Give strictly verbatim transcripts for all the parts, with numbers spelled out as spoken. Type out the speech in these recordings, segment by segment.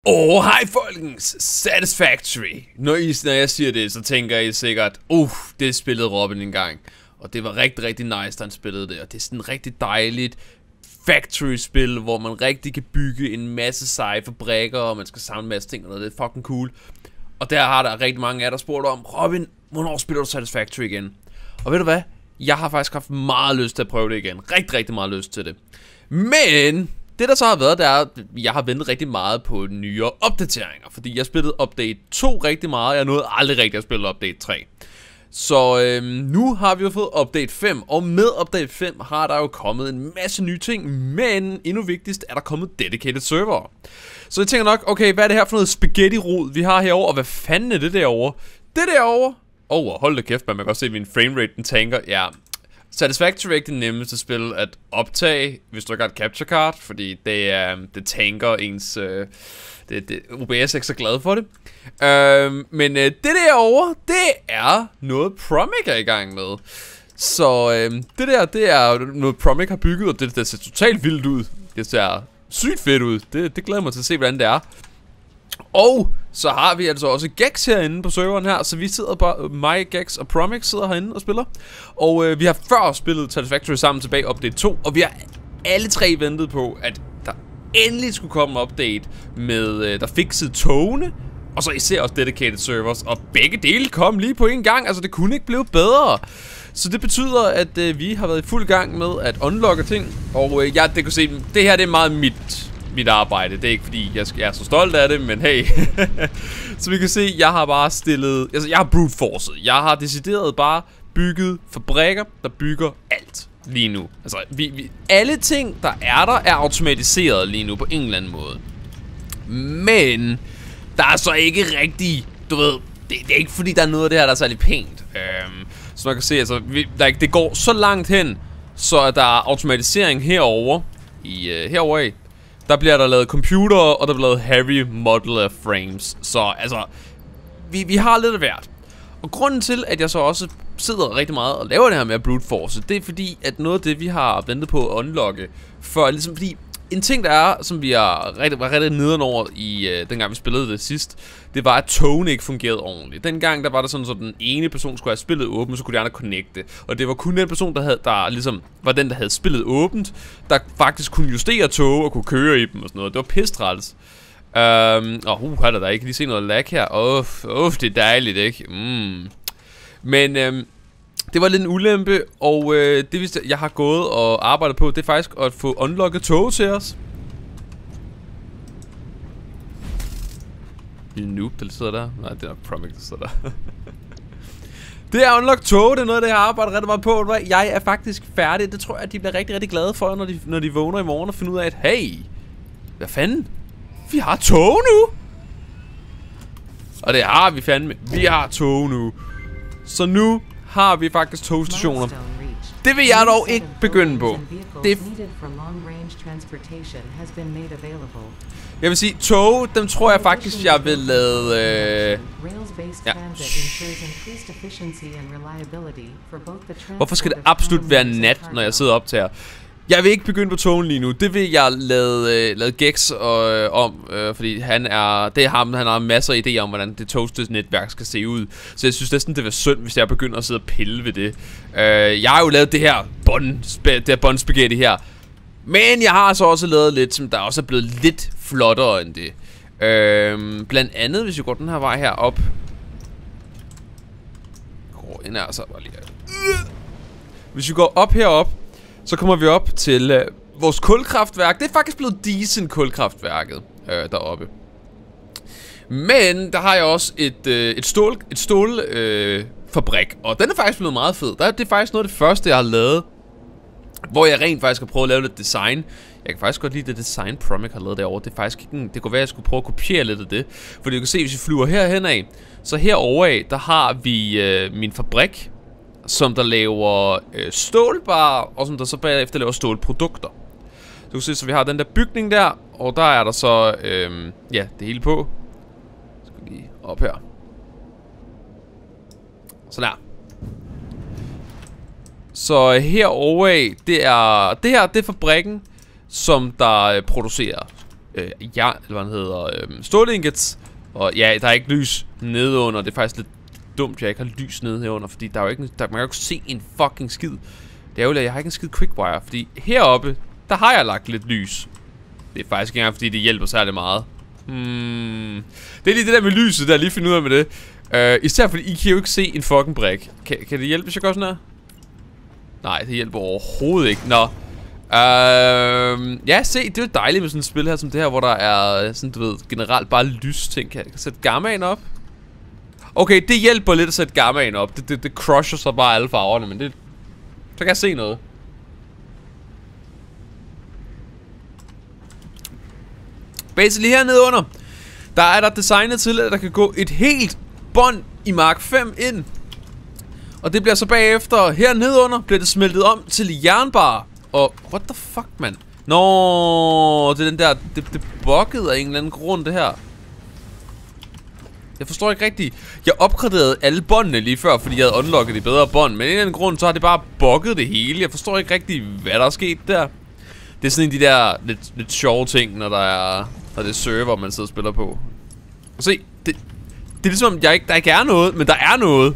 Åh, hej folkens, Satisfactory. Når, I, når jeg siger det, så tænker I sikkert, uh, det spillede Robin engang. Og det var rigtig, rigtig nice, da han spillede det. Og det er sådan et rigtig dejligt factory-spil, hvor man rigtig kan bygge en masse seje fabrikker, og man skal samle en masse ting, og noget. Det er fucking cool. Og der har der rigtig mange af jer, der spurgte om, Robin, hvornår spiller du Satisfactory igen? Og ved du hvad? Jeg har faktisk haft meget lyst til at prøve det igen. Rigtig, rigtig meget lyst til det. Men det der så har været, det er, at jeg har ventet rigtig meget på nyere opdateringer. Fordi jeg spillede update to rigtig meget, og jeg nåede aldrig rigtig at spille update tre. Så øhm, nu har vi jo fået update fem, og med update fem har der jo kommet en masse nye ting, men endnu vigtigst er der kommet dedicated server. Så jeg tænker nok, okay, hvad er det her for noget spaghetti-rod, vi har herovre, og hvad fanden er det derovre? Det derovre? Åh, oh, hold da kæft, man kan godt se, at min framerate den tanker. Ja, Satisfactory er ikke det nemmeste spil at optage, hvis du ikke har et capture card, fordi det, er, det tanker ens... Øh, det, det, O B S er ikke så glad for det. Øh, men øh, det derovre, det er noget Promic er i gang med. Så øh, det der, det er noget Promic har bygget, og det, det ser totalt vildt ud. Det ser sygt fedt ud. Det, det glæder mig til at se, hvordan det er. Og så har vi altså også Gex herinde på serveren her. Så vi sidder bare, mig, Gex og Promic sidder herinde og spiller. Og øh, vi har før spillet Satisfactory sammen tilbage update to. Og vi har alle tre ventet på, at der endelig skulle komme en update med, øh, der fikset togene. Og så især også dedicated servers. Og begge dele kom lige på en gang. Altså det kunne ikke blive bedre. Så det betyder, at øh, vi har været i fuld gang med at unlocke ting. Og øh, jeg det kunne se, det her det er meget mit... mit arbejde. Det er ikke fordi jeg er så stolt af det, men hey. Så vi kan se, jeg har bare stillet, altså jeg har brute forcet. Jeg har decideret bare bygget fabrikker, der bygger alt lige nu. Altså vi, vi, alle ting der er der er automatiseret lige nu på en eller anden måde. Men der er så ikke rigtig, du ved, det, det er ikke fordi der er noget af det her der er særlig pænt. Øhm, så man kan se, altså vi, der, det går så langt hen, så at der er automatisering herover i øh, herover af. Der bliver der lavet computer, og der bliver lavet heavy modeler frames. Så altså, vi, vi har lidt af hvert. Og grunden til, at jeg så også sidder rigtig meget og laver det her med at brute force, det er fordi, at noget af det, vi har ventet på at unlocke, for ligesom fordi, en ting der er, som vi er rigtig, var rigtig nedenover i, uh, dengang vi spillede det sidst, det var, at togene ikke fungerede ordentligt. Dengang, der var det sådan, så den ene person skulle have spillet åbent, så kunne de andre connecte. Og det var kun den person, der, havde, der ligesom var den, der havde spillet åbent, der faktisk kunne justere tog og kunne køre i dem og sådan noget. Det var pistræls. Øhm, og uh, har der ikke lige se noget lag her. Uff, uff, det er dejligt, ikke? Mm. Men øhm, det var lidt en ulempe, og øh, det jeg har gået og arbejdet på, det er faktisk at få unlocket tog til os. Lille noob, der sidder der. Nej, det er nok Promic, der sidder der. Det er unlock tog, det er noget, det jeg har arbejdet rigtig meget på. Jeg er faktisk færdig, det tror jeg, at de bliver rigtig, rigtig glade for, når de, når de vågner i morgen og finder ud af, at hey, hvad fanden? Vi har tog nu! Og det har vi fandme. Vi har tog nu. Så nu har vi faktisk togstationer. Det vil jeg dog ikke begynde på. Det jeg vil sige, tog, dem tror jeg faktisk, jeg vil lade... Øh... Ja. Hvorfor skal det absolut være nat, når jeg sidder op til her? Jeg vil ikke begynde på togen lige nu. Det vil jeg lade, øh, lade Gex øh, om, øh, fordi han er, det er ham, han har masser af idéer om, hvordan det togstes netværk skal se ud. Så jeg synes næsten, det var synd, hvis jeg begynder at sidde og pille ved det. Øh, jeg har jo lavet det her bond, det her bondspaghetti her. Men jeg har så også lavet lidt, som der også er blevet lidt flottere end det. Øh, blandt andet, hvis jeg går den her vej her op. Går ind her, så bare lige. Hvis vi går op herop, så kommer vi op til øh, vores kulkraftværk. Det er faktisk blevet decent kulkraftværket øh, deroppe. Men der har jeg også et, øh, et stål, et stål øh, fabrik. Og den er faktisk blevet meget fed. Det er faktisk noget af det første, jeg har lavet, hvor jeg rent faktisk har prøvet at lave lidt design. Jeg kan faktisk godt lide det design, Promic har lavet derovre. Det er faktisk ikke, det kunne være, at jeg skulle prøve at kopiere lidt af det. Fordi du kan se, hvis vi flyver herhen af, så herovre af, der har vi øh, min fabrik, som der laver øh, stålbar, og som der så bagefter laver stålprodukter. Du kan se, så vi har den der bygning der, og der er der så, øh, ja, det hele på. Så skal vi lige op her. Sådan der. Så herovre af, det er, det her, det er fabrikken, som der øh, producerer øh, ja, eller hvad den hedder, øh, stålingots. Og ja, der er ikke lys nedenunder. Det er faktisk lidt dumt, jeg ikke har lys nede herunder, fordi der er jo ikke, der, man kan jo ikke se en fucking skid. Det er jo, at jeg har ikke en skid quickwire, fordi heroppe, der har jeg lagt lidt lys. Det er faktisk ikke engang, fordi det hjælper særlig meget. Hmm. Det er lige det der med lyset, der lige finde ud af med det. Uh, især fordi I kan jo ikke se en fucking brik. Kan, kan det hjælpe, hvis jeg gør sådan her? Nej, det hjælper overhovedet ikke. Nå. Uh, ja, se, det er jo dejligt med sådan et spil her som det her, hvor der er sådan, du ved, generelt bare lysting. Kan jeg sætte gammaen op? Okay, det hjælper lidt at sætte gammaen op. Det, det, det crusher så bare alle farverne, men det... Så kan jeg se noget. Basically hernede under, der er der designet til, at der kan gå et helt bånd i Mark fem ind. Og det bliver så bagefter, hernede under, bliver det smeltet om til jernbar. Og, what the fuck, man? Nå, det er den der, det, det buggede af en eller anden grund, det her. Jeg forstår ikke rigtigt. Jeg opgraderede alle båndene lige før, fordi jeg havde unlocket de bedre bånd. Men af en eller anden grund, så har det bare bugget det hele. Jeg forstår ikke rigtigt, hvad der er sket der. Det er sådan en af de der lidt, lidt sjove ting, når der er, når det er server, man sidder og spiller på. Og se, det, det er ligesom, jeg ikke, der ikke er noget, men der er noget.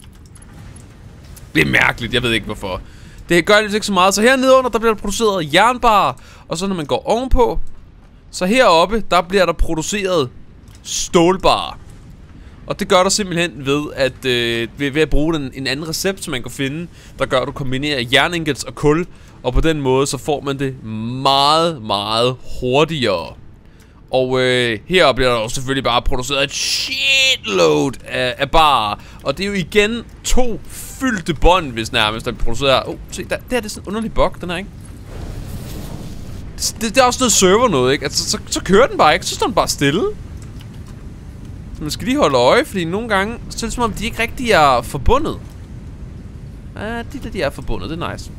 Det er mærkeligt, jeg ved ikke hvorfor. Det gør lidt ikke så meget. Så hernede under, der bliver der produceret jernbar. Og så når man går ovenpå, så heroppe, der bliver der produceret stålbar. Og det gør du simpelthen ved at, øh, ved, ved at bruge den, en anden recept, som man kan finde, der gør, at du kombinerer jerningots og kul. Og på den måde, så får man det meget, meget hurtigere. Og øh, her bliver der også selvfølgelig bare produceret et shitload af, af barer. Og det er jo igen to fyldte bånd, hvis nærmest der bliver produceret. Åh, oh, se, der, der er det sådan en underlig bug, den her, ikke? Det, det, det er også noget server noget, ikke? Altså, så, så kører den bare ikke, så står den bare stille. Så man skal lige holde øje, fordi nogle gange, så er det som om, de ikke rigtig er forbundet. Ja, de der, de er forbundet, det er nice.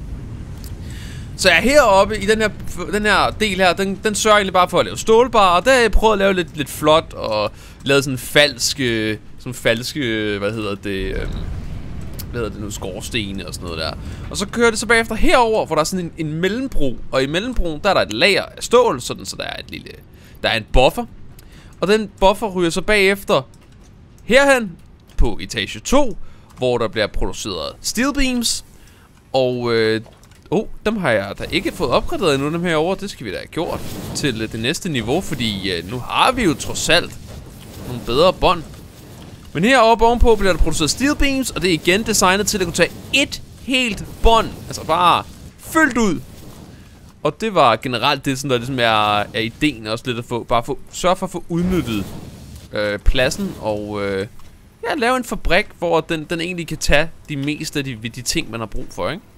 Så jeg heroppe i den her, den her del her, den, den sørger egentlig bare for at lave stålbar. Og der har jeg prøvet at lave lidt, lidt flot og lavet sådan falske, sådan falske, hvad hedder det, øh, hvad hedder det nu, skorstene og sådan noget der. Og så kører det så bagefter herover, hvor der er sådan en, en mellembro. Og i mellembroen, der er der et lager af stål, sådan så der er et lille, der er en buffer. Og den buffer ryger så bagefter herhen på etage to, hvor der bliver produceret steel beams. Og øh, oh, dem har jeg da ikke fået opgraderet endnu, dem herovre. Det skal vi da have gjort til øh, det næste niveau, fordi øh, nu har vi jo trods alt nogle bedre bånd. Men heroppe ovenpå bliver der produceret steel beams, og det er igen designet til at kunne tage et helt bånd, altså bare fyldt ud. Og det var generelt det, sådan der ligesom er, er ideen også lidt at få, bare få, sørge for at få udnyttet øh, pladsen og øh, ja, lave en fabrik, hvor den, den egentlig kan tage de meste af de, de ting, man har brug for, ikke?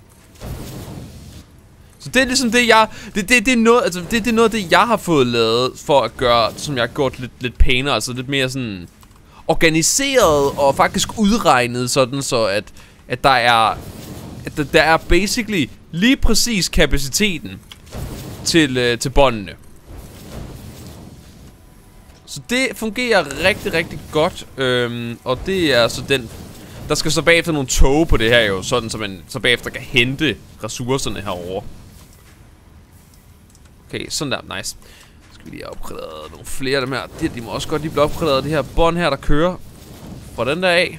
Så det er ligesom det, jeg, det, det, det er noget, altså det, det er noget af det, jeg har fået lavet for at gøre, som jeg har gjort lidt, lidt pænere, altså lidt mere sådan organiseret og faktisk udregnet, sådan så at, at der er, at der, der er basically lige præcis kapaciteten til, øh, til båndene. Så det fungerer rigtig, rigtig godt, øhm, og det er så den, der skal så bagefter nogle tog på det her jo, sådan så man så bagefter kan hente ressourcerne herover. Okay, sådan der, nice. Så skal vi lige have opgraderet nogle flere af dem her. De, de må også godt lige blive opgraderet, det her bånd her, der kører fra den der af.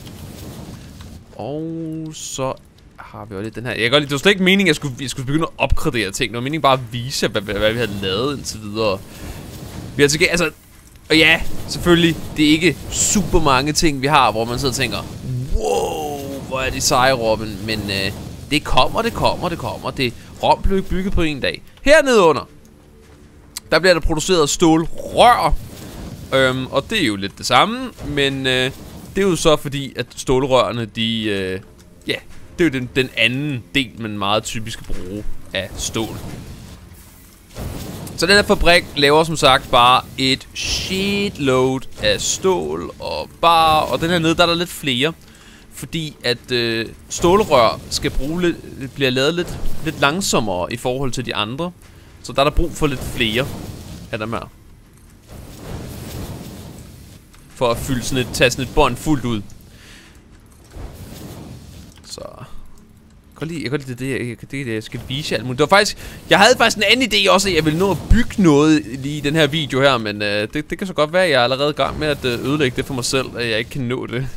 Og så har vi jo lidt den her. Jeg kan godt lide, det var slet ikke meningen, at jeg skulle, jeg skulle begynde at opgradere ting. Det var meningen bare at vise, hvad, hvad, hvad vi havde lavet indtil videre. Vi har til altså, og ja, selvfølgelig, det er ikke super mange ting, vi har, hvor man sidder og tænker, wow, hvor er de seje, Robin. Men øh, det kommer, det kommer, det kommer. Det Rom blev bygget på en dag. Hernede under, der bliver der produceret stålrør. Øhm, og det er jo lidt det samme, men øh, det er jo så fordi, at stålrørene, de, øh, ja, det er jo den, den anden del, man meget typisk bruge af stål. Så den her fabrik laver som sagt bare et shitload af stål og bar, og den her nede, der er der lidt flere. Fordi at øh, stålrør skal bruge lidt, bliver lavet lidt, lidt langsommere i forhold til de andre. Så der er der brug for lidt flere af dem her. For at fylde sådan et, tage sådan et bånd fuldt ud. Så kan lide, jeg kan lide det, jeg, det, det, jeg skal vise alt muligt. Det var faktisk, jeg havde faktisk en anden idé også, at jeg ville nå at bygge noget lige i den her video her, men øh, det, det kan så godt være, at jeg er allerede i gang med at øh, ødelægge det for mig selv, at jeg ikke kan nå det.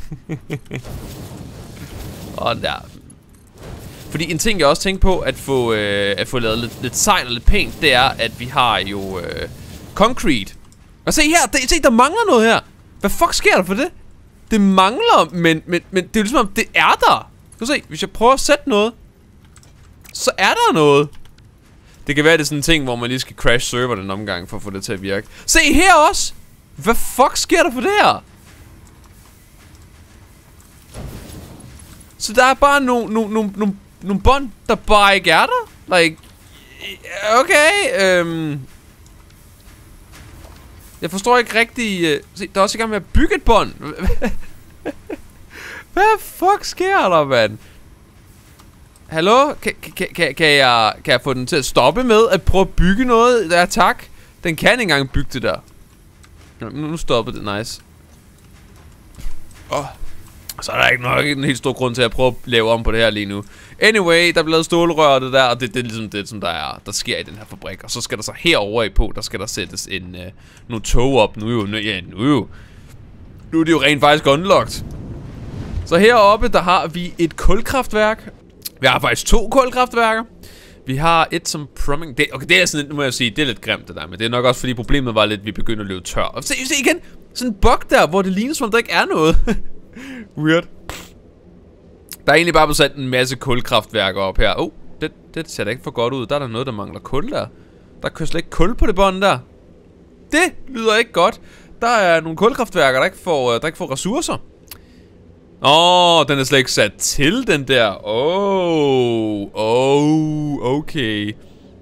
Og der. Fordi en ting, jeg også tænkte på at få, øh, at få lavet lidt, lidt sejt og lidt pænt, det er, at vi har jo øh, concrete. Og se her, det, se, der mangler noget her. Hvad fuck sker der for det? Det mangler, men, men, men det er jo ligesom, det er der. Du se, hvis jeg prøver at sætte noget, så er der noget. Det kan være, det er sådan en ting, hvor man lige skal crash server den omgang, for at få det til at virke. Se her også! Hvad fuck sker der for det her? Så der er bare nogle no, no, no, no bånd, der bare ikke er der. Like, okay, øhm... jeg forstår ikke rigtig... Uh, se, der er også i gang med at bygge et bånd. Hvad fuck sker der, mand? Hallo? Kan, kan, kan, kan, jeg, kan jeg få den til at stoppe med at prøve at bygge noget? Ja, tak. Den kan ikke engang bygge det der. Nu, nu stoppede det, nice. Åh. Oh. Så er der ikke nok en helt stor grund til at prøve at lave om på det her lige nu. Anyway, der er blevet stålrør og det der, og det, det er ligesom det, som der, er, der sker i den her fabrik. Og så skal der så herover i på, der skal der sættes en, uh, nogle tog op. Nu jo, nu, ja, nu jo. Nu er det jo rent faktisk unlocked. Så heroppe, der har vi et kulkraftværk. Vi har faktisk to kulkraftværker. Vi har et som promming. Det, okay, det er sådan, nu må jeg sige, det er lidt grimt det der, men det er nok også fordi problemet var lidt, at vi begyndte at løbe tør. Og se, se igen, sådan en bug der, hvor det ligner som om der ikke er noget. Weird. Der er egentlig bare blevet sat en masse kulkraftværker op her. Oh, det, det ser da ikke for godt ud. Der er der noget, der mangler kul der. Der kører slet ikke kul på det bånd der. Det lyder ikke godt. Der er nogle kulkraftværker, der ikke får, der ikke får ressourcer. Åh, oh, den er slet ikke sat til, den der. Åh, oh, oh, okay.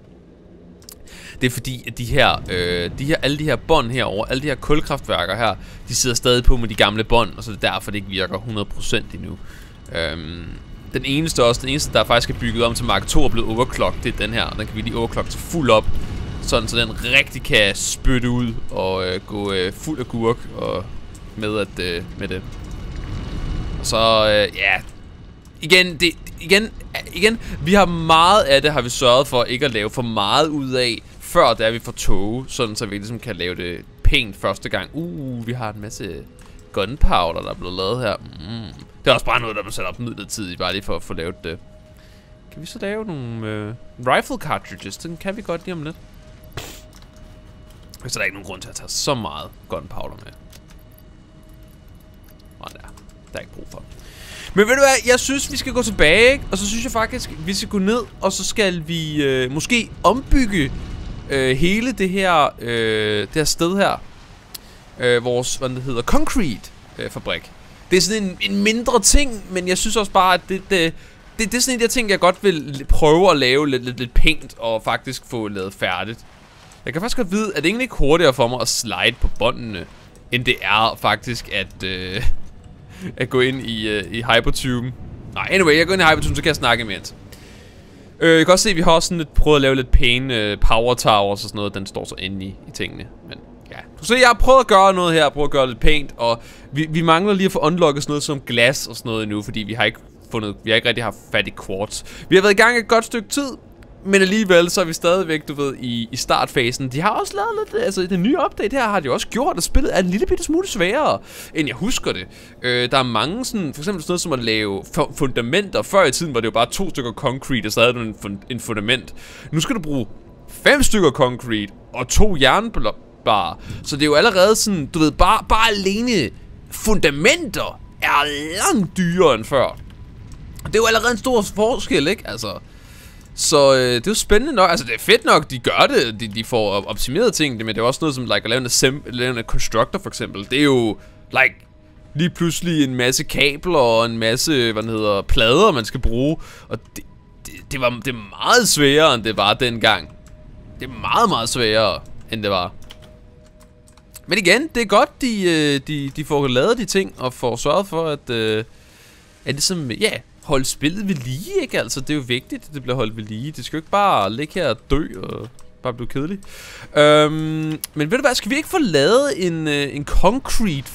Det er fordi, at de her, øh, de her, alle de her bånd herover, alle de her kulkraftværker her, de sidder stadig på med de gamle bånd, og så er det derfor, det ikke virker hundrede procent endnu. Øhm, den eneste også, den eneste, der faktisk er bygget om til Mark to og blevet overclocked, det er den her. Den kan vi lige overclocke til fuld op, sådan så den rigtig kan spytte ud og øh, gå øh, fuld af gurk og med, at, øh, med det. Og så, øh, ja, igen, det, igen, igen, vi har meget af det, har vi sørget for ikke at lave for meget ud af, før der vi får tog, sådan så vi ligesom kan lave det pænt første gang. Uh, vi har en masse gunpowder, der er blevet lavet her. Mm. Det er også bare noget, der bliver sat op midlertidigt, bare lige for at få lavet det. Kan vi så lave nogle øh, rifle cartridges? Den kan vi godt lige om lidt. Så der er ikke nogen grund til at tage så meget gunpowder med. Og der, der er ikke brug for. Men ved du hvad, jeg synes vi skal gå tilbage, ikke? Og så synes jeg faktisk vi skal gå ned, og så skal vi øh, måske ombygge øh, hele det her, øh, det her sted her. Øh, vores, hvad det hedder, concrete øh, fabrik. Det er sådan en, en mindre ting, men jeg synes også bare at det, det, det, det er sådan en af de ting jeg godt vil prøve at lave lidt, lidt, lidt pænt og faktisk få lavet færdigt. Jeg kan faktisk godt vide, at det egentlig ikke hurtigere for mig at slide på båndene, end det er faktisk at øh, at gå ind i, uh, i Hypertube. Nej, anyway, jeg går ind i Hypertube, så kan jeg snakke imens. Øh, jeg kan også se, at vi har også sådan lidt prøvet at lave lidt pæne uh, power towers og sådan noget. Den står så inde i, i tingene. Men ja, så jeg har prøvet at gøre noget her, prøvet at gøre lidt pænt. Og vi, vi mangler lige at få unlocket sådan noget som glas og sådan noget endnu, fordi vi har ikke fundet, vi har ikke rigtig haft fat i quartz. Vi har været i gang et godt stykke tid, men alligevel så er vi stadigvæk, du ved, i, i startfasen. De har også lavet lidt, altså i det nye update her har de også gjort, at spillet er en lille bitte smule sværere, end jeg husker det. Øh, der er mange sådan, for eksempel sådan noget som at lave fundamenter. Før i tiden var det jo bare to stykker concrete, og så havde du en, fund en fundament. Nu skal du bruge fem stykker concrete og to jernbarer. Så det er jo allerede sådan, du ved, bare, bare alene fundamenter er langt dyrere end før. Det er jo allerede en stor forskel, ikke? Altså... Så øh, det er jo spændende nok, altså det er fedt nok, de gør det, de, de får optimeret ting, men det er også noget som, like, at lave en, lave en constructor for eksempel, det er jo, like, lige pludselig en masse kabler og en masse, hvad den hedder, plader, man skal bruge, og det, det, det var det er meget sværere, end det var dengang. Det er meget, meget sværere, end det var. Men igen, det er godt, de, de, de får lavet de ting, og får sørget for, at, at det som, ja, holde spillet ved lige, ikke? Altså, det er jo vigtigt, at det bliver holdt ved lige. Det skal jo ikke bare ligge her og dø og bare blive kedeligt. Øhm, men ved du hvad, skal vi ikke få lavet en, øh, en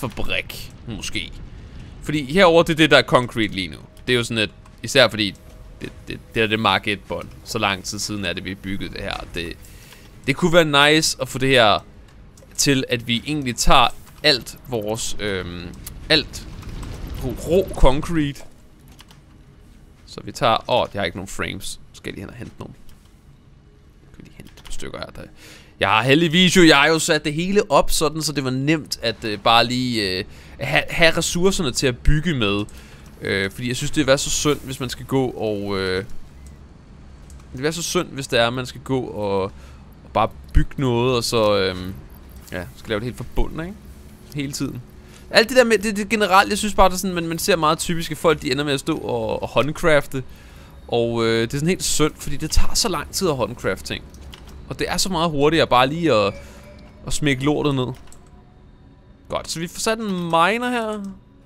concrete-fabrik, måske? Fordi herover det er det, der er concrete lige nu. Det er jo sådan et, især fordi det, det, det er det Mark et bånd. Så lang tid siden er det, vi byggede det her. Det, det kunne være nice at få det her til, at vi egentlig tager alt vores, øhm, alt rå concrete. Så vi tager, åh, oh, jeg har ikke nogen frames. Skal jeg lige hen og hente nogle. Jeg kan lige hente et par stykker her. Der. Jeg har heldigvis jo, jeg har jo sat det hele op sådan, så det var nemt at øh, bare lige øh, have, have ressourcerne til at bygge med. Øh, fordi jeg synes, det vil være så synd, hvis man skal gå og... Øh, det vil være så synd, hvis det er, at man skal gå og, og bare bygge noget, og så... Øh, ja, skal lave det helt forbundet, ikke? Hele tiden. Alt det der med, det, det generelt, jeg synes bare, det er sådan, man, man ser meget typiske folk, de ender med at stå og, og håndcrafte. Og øh, det er sådan helt synd, fordi det tager så lang tid at håndcraft ting. Og det er så meget hurtigere bare lige at, at smække lortet ned. Godt, så vi får sat en miner her.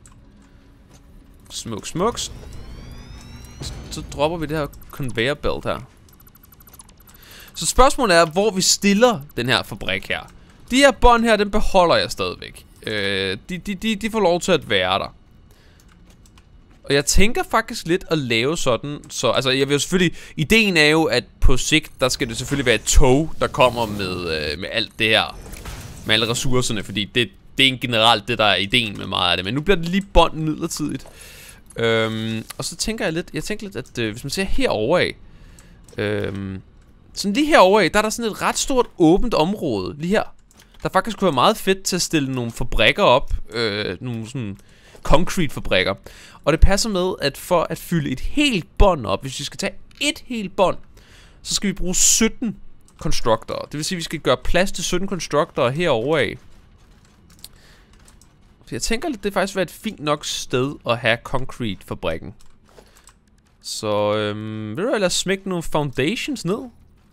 Smuk, smuks. Så dropper vi det her conveyor belt her. Så spørgsmålet er, hvor vi stiller den her fabrik her. De her bånd her, den beholder jeg stadigvæk. Øh, de, de, de, de får lov til at være der. Og jeg tænker faktisk lidt at lave sådan. Så altså jeg vil jo selvfølgelig, ideen er jo, at på sigt, der skal det selvfølgelig være et tog, der kommer med, øh, med alt det her. Med alle ressourcerne, fordi det, det er generelt det, der er ideen med meget af det. Men nu bliver det lige bånd midlertidigt. Øhm, og så tænker jeg lidt, jeg tænker lidt, at øh, hvis man ser herovre af, øhm, sådan lige herovre af, der er der sådan et ret stort åbent område, lige her. Der faktisk kunne være meget fedt til at stille nogle fabrikker op, øh, nogle sådan concrete fabrikker. Og det passer med, at for at fylde et helt bånd op, hvis vi skal tage et helt bånd, så skal vi bruge sytten constructorer. Det vil sige, at vi skal gøre plads til sytten constructorer herovre af. Så jeg tænker lidt, det faktisk var et fint nok sted at have concrete-fabrikken. Så øhm, vil du ellers smække nogle foundations ned?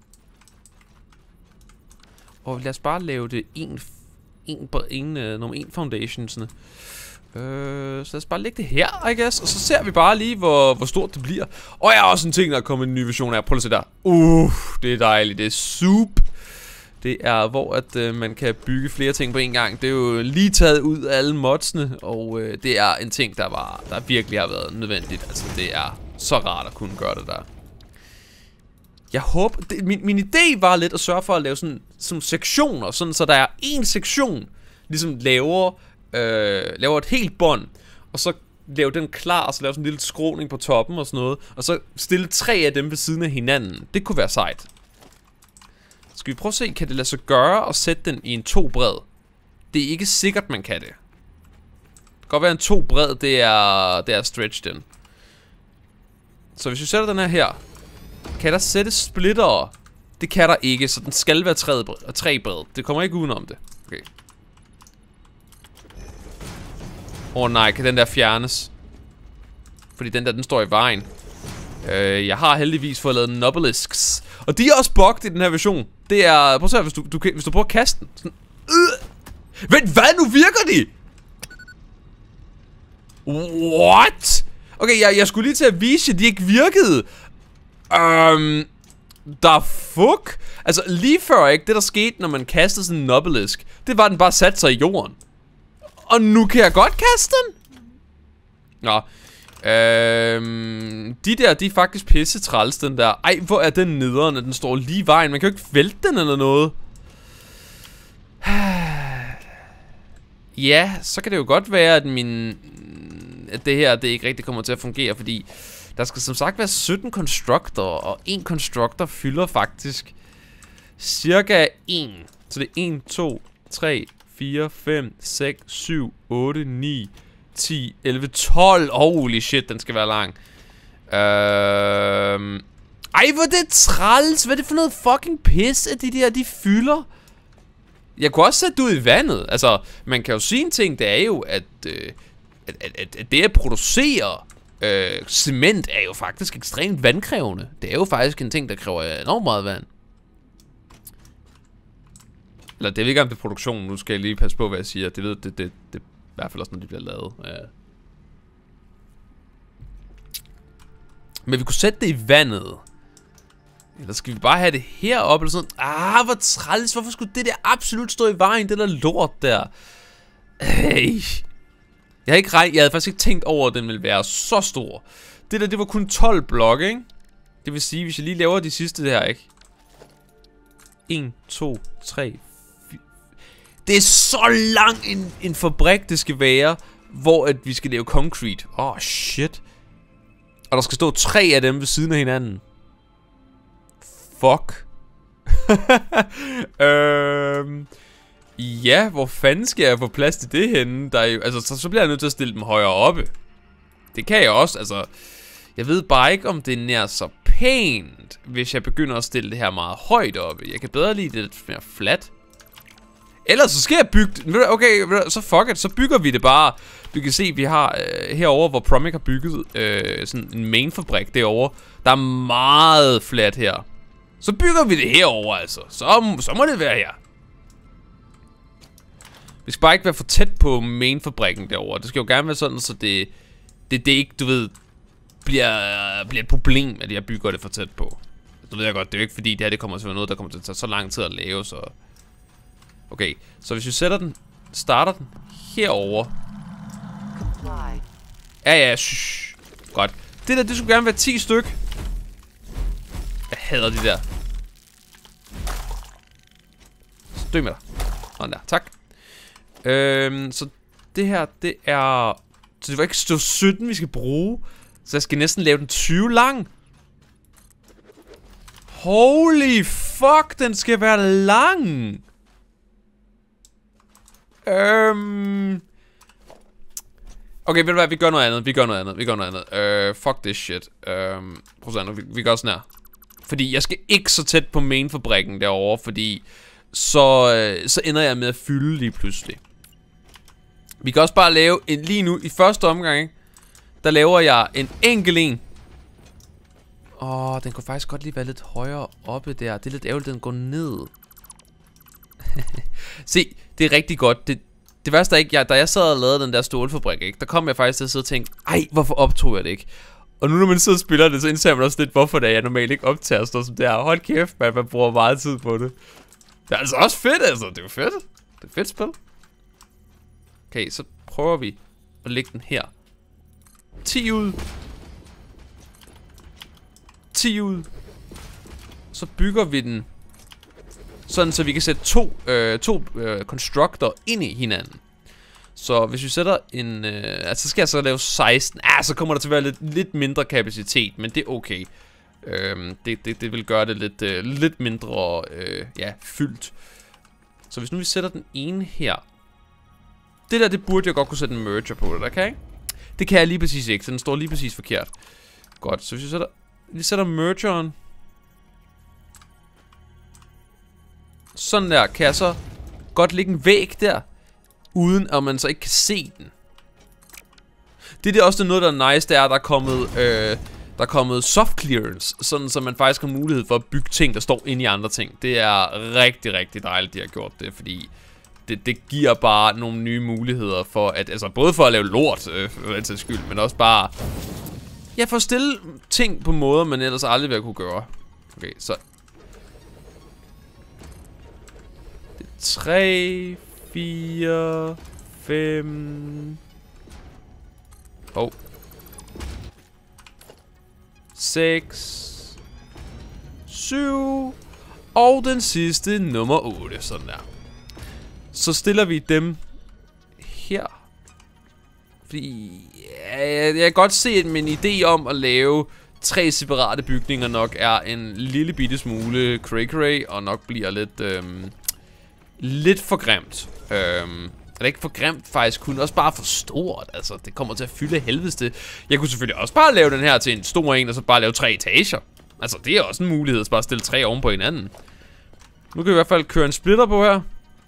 Og lad os bare lave det en, en, en, uh, nummer en foundationsne. Øh, så lad os bare lægge det her, I guess. Og så ser vi bare lige, hvor, hvor stort det bliver. Og jeg har også en ting, der er kommet en ny version af. Prøv at se der. Uh, det er dejligt. Det er soup. Det er, hvor at øh, man kan bygge flere ting på en gang. Det er jo lige taget ud af alle modsene. Og øh, det er en ting, der, var, der virkelig har været nødvendigt. Altså, det er så rart at kunne gøre det der. Jeg håber... Det, min, min idé var lidt at sørge for at lave sådan, sådan sektioner. Sådan, så der er en sektion, ligesom laver, øh, laver et helt bånd. Og så lave den klar, og så lave sådan en lille skråning på toppen og sådan noget. Og så stille tre af dem ved siden af hinanden. Det kunne være sejt. Skal vi prøve at se, kan det lade sig gøre at sætte den i en to bred? Det er ikke sikkert, man kan det. Det kan godt være en to bred, det er, det er stretch den. Så hvis vi sætter den her her, kan der sættes splittere? Det kan der ikke, så den skal være tre bred. Det kommer ikke udenom det. Okay. Åh oh, nej, kan den der fjernes? Fordi den der, den står i vejen. Øh, jeg har heldigvis fået lavet nobelisks. Og de er også bugged i den her version. Det er... Prøv at se, hvis du, du, hvis du prøver at kaste den. Sådan, øh. Vent, hvad? Nu virker de! What? Okay, jeg, jeg skulle lige til at vise, at de ikke virkede. Um, da fuck? Altså, lige før, ikke? Det der skete, når man kastede sådan en nobelisk, det var, at den bare satte sig i jorden. Og nu kan jeg godt kaste den? Nå. Øhm, de der, de er faktisk pisse træls, den der. Ej, hvor er den nederen, når den står lige i vejen. Man kan jo ikke vælte den eller noget. Ja, så kan det jo godt være, at min... At det her, det ikke rigtig kommer til at fungere, fordi... Der skal som sagt være sytten constructor, og en constructor fylder faktisk cirka en. Så det er en, to, tre, fire, fem, seks, syv, otte, ni, ti, elleve, tolv. Holy shit, den skal være lang. Øhm... Ej, hvor det træls. Hvad er det for noget fucking pis, at de der, de fylder? Jeg kunne også sætte det ud i vandet. Altså, man kan jo sige en ting, det er jo, at, øh, at, at, at det at producere... Øh, cement er jo faktisk ekstremt vandkrævende. Det er jo faktisk en ting, der kræver enormt meget vand. Eller det er ikke om det er produktionen. Nu skal jeg lige passe på, hvad jeg siger. Det ved det, det, det er i hvert fald også, når de bliver lavet. Ja. Men vi kunne sætte det i vandet. Eller skal vi bare have det heroppe eller sådan? Ah, hvor træls. Hvorfor skulle det der absolut stå i vejen? Det der lort der. Hey. Jeg havde, ikke regn, jeg havde faktisk ikke tænkt over, at den ville være så stor. Det der, det var kun tolv blokke, ikke? Det vil sige, hvis jeg lige laver de sidste her, ikke? en, to, tre, fire. Det er så lang en, en fabrik, det skal være, hvor at vi skal lave concrete. Åh, oh, shit. Og der skal stå tre af dem ved siden af hinanden. Fuck. øhm, ja, hvor fanden skal jeg få plads til det henne? Der er jo, altså, så, så bliver jeg nødt til at stille dem højere oppe. Det kan jeg også, altså. Jeg ved bare ikke, om det er nær så pænt, hvis jeg begynder at stille det her meget højt oppe. Jeg kan bedre lide det lidt mere flat. Ellers så skal jeg bygge det. Okay, så fuck it, så bygger vi det bare. Du kan se, vi har øh, herover, hvor Promic har bygget øh, sådan en main-fabrik derovre. Der er meget flat her. Så bygger vi det herover, altså. Så, så må det være her. Vi skal bare ikke være for tæt på main-fabrikken derovre. Det skal jo gerne være sådan, så det, det, det ikke, du ved, bliver, bliver et problem, at jeg bygger det for tæt på. Det ved jeg godt, det er jo ikke fordi, det her det kommer til at være noget, der kommer til at tage så lang tid at lave, så... Okay, så hvis vi sætter den, starter den herover. Ja, ja, shh. Godt. Det der, det skulle gerne være ti styk. Jeg hader de der. Støg med dig. Sådan der, tak. Øhm, så det her, det er... Så det var ikke stå sytten, vi skal bruge. Så jeg skal næsten lave den tyve lang. Holy fuck, den skal være lang. Øhm... Okay, ved du hvad, vi gør noget andet, vi gør noget andet, vi gør noget andet. Uh, fuck this shit. Øhm, prøv at se, vi, vi gør sådan her. Fordi jeg skal ikke så tæt på main-fabrikken derovre, fordi så, øh, så ender jeg med at fylde lige pludselig. Vi kan også bare lave en lige nu, i første omgang, ikke? Der laver jeg en enkelt en. Åh, oh, den kunne faktisk godt lige være lidt højere oppe der. Det er lidt ærgerligt, den går ned. Se, det er rigtig godt. Det, det værste er ikke, jeg, da jeg sad og lavede den der stålfabrik, ikke? Der kom jeg faktisk til at sidde og tænke, ej, hvorfor optog jeg det ikke? Og nu når man sidder og spiller det, så indser man også lidt, hvorfor det er, jeg normalt ikke optager sådan som det her. Hold kæft, man, man bruger meget tid på det. Det er altså også fedt, altså. Det er jo fedt. Det er et fedt spil. Okay, så prøver vi at lægge den her. ti ud. ti ud. Så bygger vi den sådan, så vi kan sætte to, øh, to øh, constructor ind i hinanden. Så hvis vi sætter en... Øh, altså så skal jeg så lave seksten. Ah, så kommer der til at være lidt, lidt mindre kapacitet, men det er okay. Øhm, det, det, det vil gøre det lidt, øh, lidt mindre øh, ja, fyldt. Så hvis nu vi sætter den ene her. Det der, det burde jeg godt kunne sætte en merger på, det der kan ikke? Det kan jeg lige præcis ikke, så den står lige præcis forkert. Godt, så hvis vi sætter... Vi sætter mergeren. Sådan der, kan jeg så godt lægge en væg der, uden at man så ikke kan se den. Det er det også noget, der er nice, det er, der er kommet, øh, der er kommet soft clearance, sådan så man faktisk har mulighed for at bygge ting, der står inde i andre ting. Det er rigtig, rigtig dejligt, de har gjort det, fordi det, det giver bare nogle nye muligheder for at, altså både for at lave lort, øh, for den sags skyld, men også bare, ja, for at stille ting på måder, man ellers aldrig ville kunne gøre. Okay, så tre, fire, fem. Oh. seks, syv. Og den sidste, nummer otte. Sådan der. Så stiller vi dem her. Fordi ja, jeg, jeg kan godt se, at min idé om at lave tre separate bygninger nok er en lille bitte smule cray-cray, og nok bliver lidt øhm, lidt for grimt. Øhm, er det ikke for grimt faktisk, kun også bare for stort. Altså, det kommer til at fylde helvedeste. Jeg kunne selvfølgelig også bare lave den her til en stor en, og så bare lave tre etager. Altså, det er også en mulighed, at bare stille tre oven på hinanden. Nu kan vi i hvert fald køre en splitter på her.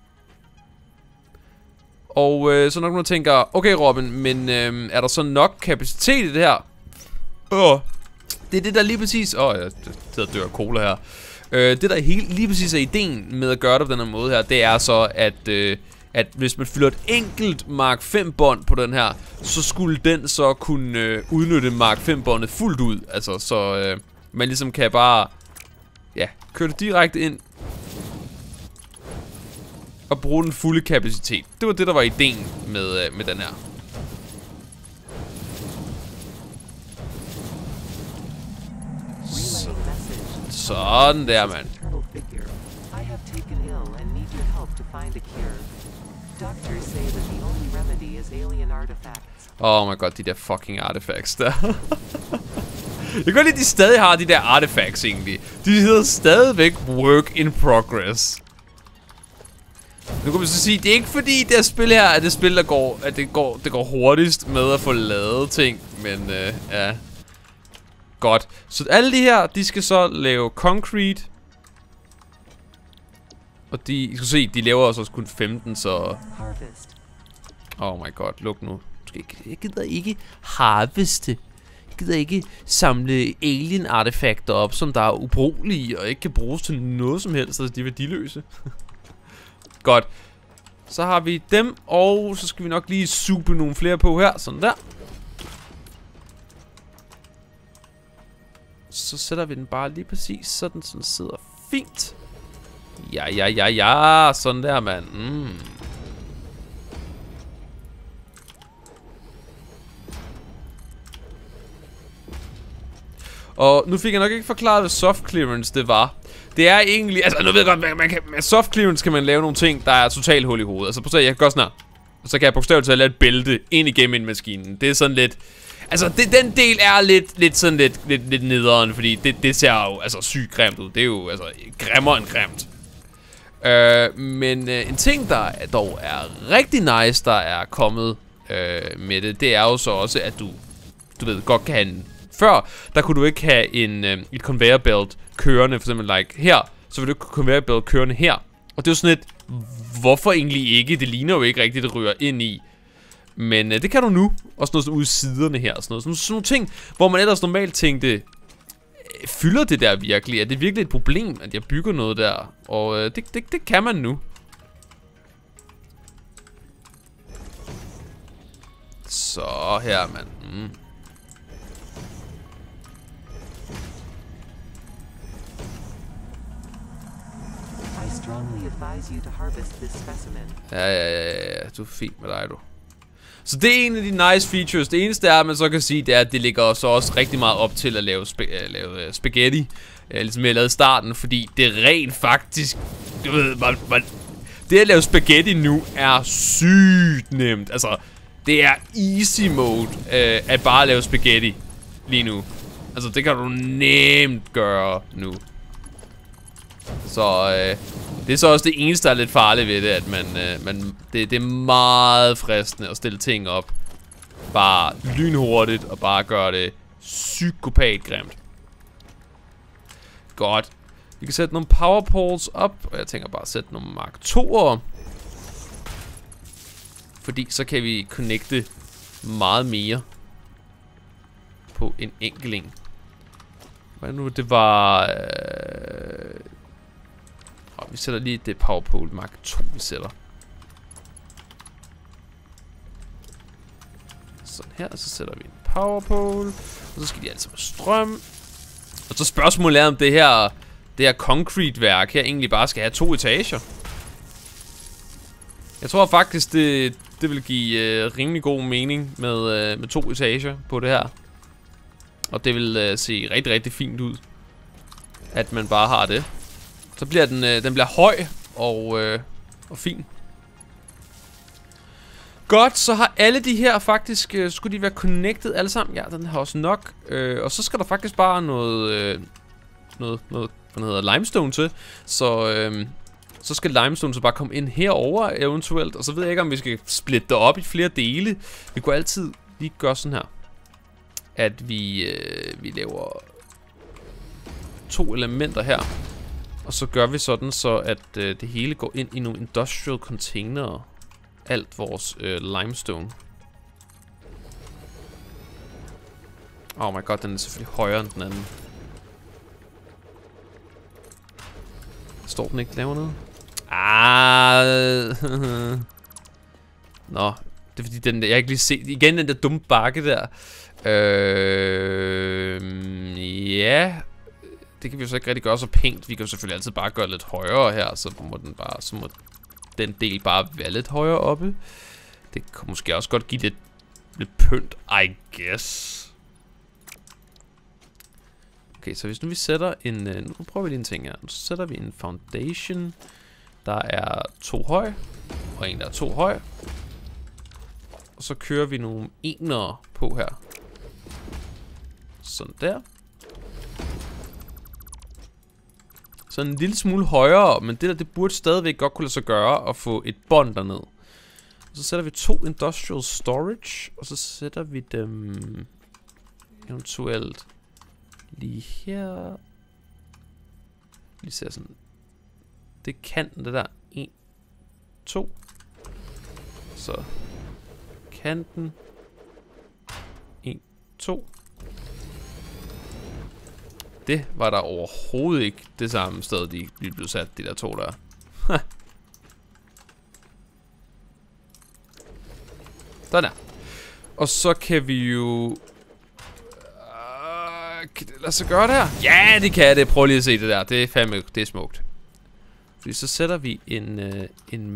Og øh, så nok nogen tænker, okay Robin, men øh, er der så nok kapacitet i det her? Åh, det er det der lige præcis. Åh, jeg sidder og dør af cola her. Øh, det der helt, lige præcis er ideen med at gøre det på den her måde her, det er så, at, øh, at hvis man fylder et enkelt Mark fem bånd på den her, så skulle den så kunne øh, udnytte Mark fem båndet fuldt ud. Altså, så øh, man ligesom kan bare, ja, køre det direkte ind og bruge den fulde kapacitet. Det var det, der var ideen med, øh, med den her. Sådan der, mand. Oh my god, de der fucking artifacts der. Jeg kan godt lide, at de stadig har de der artifacts egentlig. De hedder stadigvæk work in progress. Nu kan vi så sige, det er ikke fordi det her spil her er det spil, der går, at det går, det går hurtigst med at få lavet ting. Men øh, ja. Godt. Så alle de her, de skal så lave concrete. Og de, I skal se, de laver også kun femten, så... Oh my god, luk nu. Jeg gider ikke harveste. Jeg gider ikke samle alien artefakter op, som der er ubrugelige og ikke kan bruges til noget som helst, så de er værdiløse. Godt. Så har vi dem, og så skal vi nok lige supe nogle flere på her, sådan der. Så sætter vi den bare lige præcis, sådan så den sidder fint. Ja, ja, ja, ja, sådan der, mand. Mm. Og nu fik jeg nok ikke forklaret, hvad soft clearance det var. Det er egentlig, altså nu ved jeg godt, man, man kan, med soft clearance kan man lave nogle ting, der er totalt hul i hovedet. Altså prøv at se, jeg kan gøre sådan her. Og så kan jeg bogstaveligt talt lade et bælte ind igennem maskinen. Det er sådan lidt, altså det, den del er lidt, lidt sådan lidt, lidt, lidt nederen, fordi det, det ser jo altså sygt grimt ud. Det er jo altså grimmere end grimt. Øh, men øh, en ting, der dog er rigtig nice, der er kommet øh, med det, det er jo så også, at du, du ved, godt kan have en... Før, der kunne du ikke have en, øh, et conveyor belt kørende, for eksempel like her, så vil du ikke kunne conveyor belt kørende her. Og det er jo sådan et, hvorfor egentlig ikke? Det ligner jo ikke rigtigt, det ryger ind i. Men øh, det kan du nu. Også noget sådan ude i siderne her og sådan noget. Sådan, sådan nogle ting, hvor man ellers normalt tænkte, øh, fylder det der virkelig? Er det virkelig et problem, at jeg bygger noget der? Og øh, det, det, det kan man nu. Så her, mand. Mm. Ja, ja, ja, ja, du er fint med dig, du. Så det er en af de nice features. Det eneste er, at man så kan sige, det er, at det ligger så også rigtig meget op til at lave, sp uh, lave uh, spaghetti. Uh, ligesom jeg lavede i starten, fordi det rent faktisk, du ved, man, man, det at lave spaghetti nu er sygt nemt. Altså, det er easy mode uh, at bare lave spaghetti lige nu. Altså, det kan du nemt gøre nu. Så øh, det er så også det eneste, der er lidt farligt ved det, at man, øh, man det, det er meget fristende at stille ting op bare lynhurtigt og bare gøre det psykopat grimt. Godt. Vi kan sætte nogle power poles op, og jeg tænker bare at sætte nogle Mark to'er. Fordi så kan vi connecte meget mere på en enkeling. Hvad nu? Det var... Øh vi sætter lige det power pole Mark to, vi sætter. Sådan her, så sætter vi en power pole. Og så skal de altså have strøm. Og så spørgsmålet er, om det her, det her concrete værk her egentlig bare skal have to etager. Jeg tror faktisk, det, det vil give øh, rimelig god mening med, øh, med to etager på det her. Og det vil øh, se rigtig, rigtig fint ud, at man bare har det. Så bliver den, øh, den bliver høj og, øh, og fin. Godt, så har alle de her faktisk, øh, skulle de være connected alle sammen? Ja, den har også nok. Øh, og så skal der faktisk bare noget, øh, noget, noget, hvad hedder, limestone til. Så, øh, så skal limestone så bare komme ind herover eventuelt. Og så ved jeg ikke, om vi skal splitte det op i flere dele. Vi kunne altid lige gøre sådan her. At vi, øh, vi laver to elementer her. Og så gør vi sådan, så at øh, det hele går ind i nogle industrial containere. Alt vores øh, limestone. Oh my god, den er selvfølgelig højere end den anden. Står den ikke laver noget? Ah. Nå, det er fordi den der, jeg har ikke lige set. Igen den der dumme bakke der. Øh, ja. Det kan vi jo så ikke rigtig gøre så pænt. Vi kan jo selvfølgelig altid bare gøre lidt højere her. Så må den bare, så må den del bare være lidt højere oppe. Det kan måske også godt give lidt, lidt pynt, I guess. Okay, så hvis nu vi sætter en... Øh, nu prøver vi lige en ting her. Nu sætter vi en foundation. Der er to høj. Og en der er to høj. Og så kører vi nogle enere på her. Sådan der. Så en lille smule højere, men det der, det burde stadigvæk godt kunne lade sig gøre at få et bånd derned. Og så sætter vi to industrial storage, og så sætter vi dem eventuelt lige her. Lige ser sådan. Det kan det der. en, to. Så kanten. en, to. Det var der overhovedet ikke det samme sted, de lige blev sat, de der to der. Sådan der. Og så kan vi jo... Uh, kan det lade sig gøre det her? Ja, det kan det. Prøv lige at se det der. Det er fandme, det er smukt. Fordi så sætter vi en, uh, en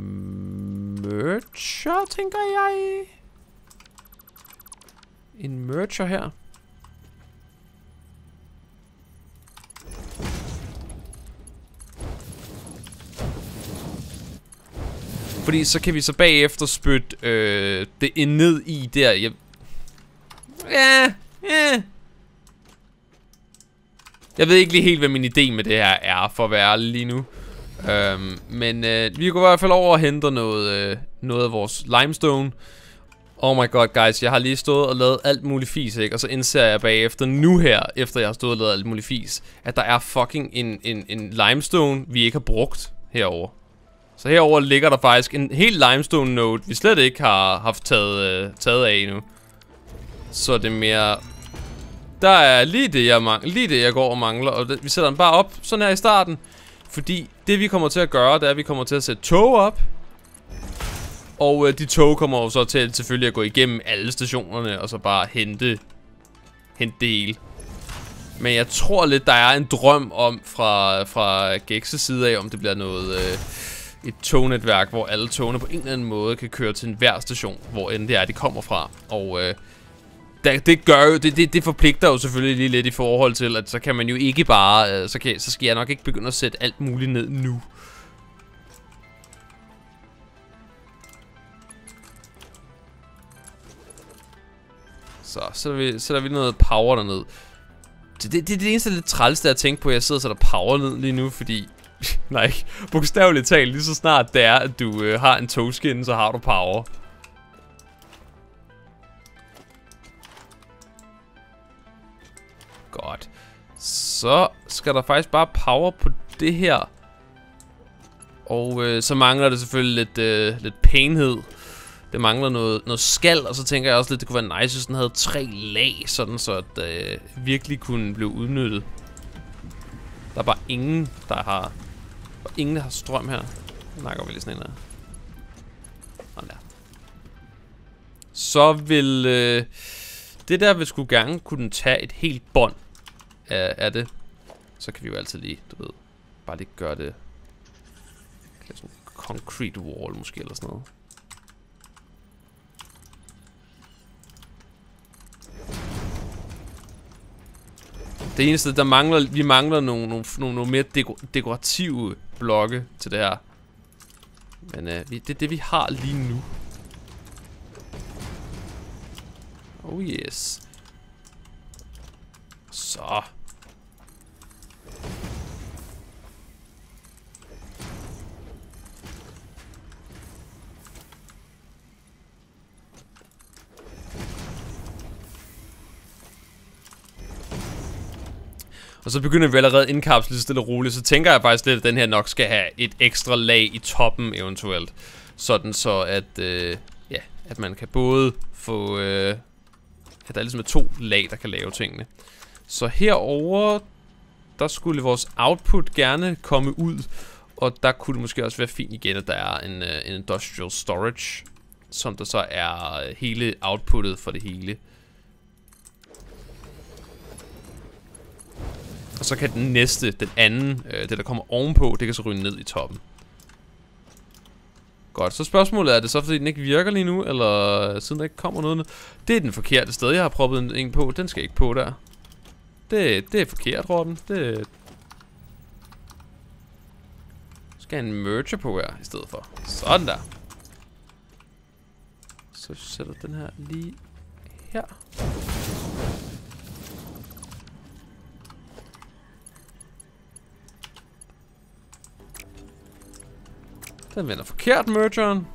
merger, tænker jeg. En merger her. Fordi så kan vi så bagefter spytte øh, det ind ned i der. Jeg... Ja, ja. Jeg ved ikke lige helt, hvad min idé med det her er, for at være lige nu. Øhm, men øh, vi går i hvert fald over og henter noget, øh, noget af vores limestone. Oh my god, guys. Jeg har lige stået og lavet alt muligt fis, ikke? Og så indser jeg bagefter nu her, efter jeg har stået og lavet alt muligt fis, at der er fucking en, en, en limestone, vi ikke har brugt herover. Så herover ligger der faktisk en helt limestone node, vi slet ikke har haft taget, øh, taget af endnu. Så det er mere... Der er lige det, jeg, mangler, lige det, jeg går og mangler, og det, vi sætter den bare op, sådan her i starten. Fordi det, vi kommer til at gøre, det er, at vi kommer til at sætte tog op. Og øh, de tog kommer jo så til selvfølgelig at gå igennem alle stationerne, og så bare hente, hente det hele. Men jeg tror lidt, der er en drøm om fra, fra Gex's side af, om det bliver noget... Øh, et tognetværk, hvor alle togene på en eller anden måde kan køre til enhver station, hvor end det er, de kommer fra. Og øh, det, det gør jo, det, det, det forpligter jo selvfølgelig lige lidt i forhold til, at så kan man jo ikke bare, øh, så, kan, så skal jeg nok ikke begynde at sætte alt muligt ned nu. Så sætter vi, sætter vi noget power derned. Det, det, det er det eneste lidt træls, der jeg tænker på, at jeg sidder og sætter power ned lige nu, fordi... Nej, bogstaveligt talt, lige så snart det er, at du øh, har en togskinne, så har du power. Godt. Så skal der faktisk bare power på det her. Og øh, så mangler det selvfølgelig lidt, øh, lidt pænhed. Det mangler noget, noget skal, og så tænker jeg også lidt, det kunne være nice, hvis den havde tre lag, sådan så at det øh, virkelig kunne blive udnyttet. Der er bare ingen, der har... Der er ingen, der har strøm her. Nej, går vi lige sådan en der. Sådan der. Så vil... Øh, det der vil sgu gerne kunne tage et helt bånd af, af det. Så kan vi jo altid lige, du ved, bare lige gøre det... Sådan en concrete wall måske, eller sådan noget. Det eneste, der mangler, vi mangler nogle, nogle, nogle, nogle mere deko, dekorative blokke til det her. Men øh, vi, det er det, vi har lige nu. Oh yes. Så. Og så begynder vi allerede indkapslet stille og roligt. Så tænker jeg faktisk lidt, at den her nok skal have et ekstra lag i toppen eventuelt. Sådan så at, øh, ja, at man kan både få... Øh, at der er ligesom to lag, der kan lave tingene. Så herover der skulle vores output gerne komme ud. Og der kunne det måske også være fint igen, at der er en, øh, en industrial storage. Som der så er hele outputtet for det hele. Og så kan den næste, den anden, øh, det der kommer ovenpå, det kan så ryge ned i toppen. Godt, så spørgsmålet er, er det så fordi den ikke virker lige nu, eller siden der ikke kommer noget? Det er den forkerte sted, jeg har proppet en på. Den skal ikke på der. Det, det er forkert, Robin. Det... Skal jeg en merger på her i stedet for. Sådan der. Så sætter den her lige her. Den vender forkert, mergeren.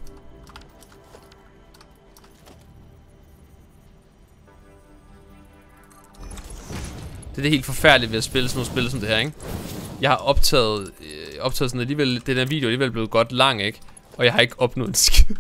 Det er det helt forfærdelige ved at spille sådan nogle spil som det her, ikke? Jeg har optaget, øh, optaget sådan alligevel, den her video er alligevel blevet godt lang, ikke? Og jeg har ikke opnået en skid.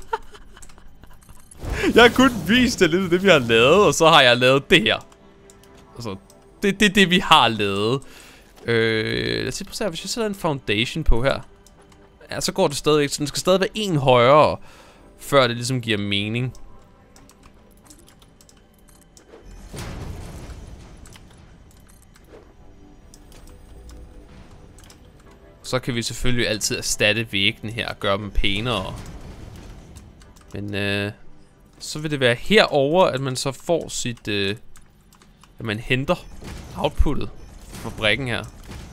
Jeg har kun vist det lidt af det, vi har lavet, og så har jeg lavet det her. Altså, det, det er det, vi har lavet. Øh, lad os se på så, hvis jeg sætter en foundation på her. Ja, så går det stadigvæk. Så den skal stadig være en højere, før det ligesom giver mening. Så kan vi selvfølgelig altid erstatte væggene her og gøre dem pænere. Men øh, så vil det være herover, at man så får sit... Øh, at man henter outputtet fra fabrikken her.